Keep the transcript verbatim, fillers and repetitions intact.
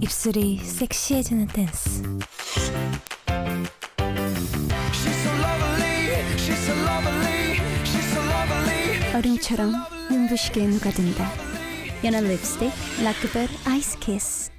입술이 섹시해지는 댄스. 얼음처럼 눈부시게 녹아든다. 연한 립스틱 라크벨 아이스 키스.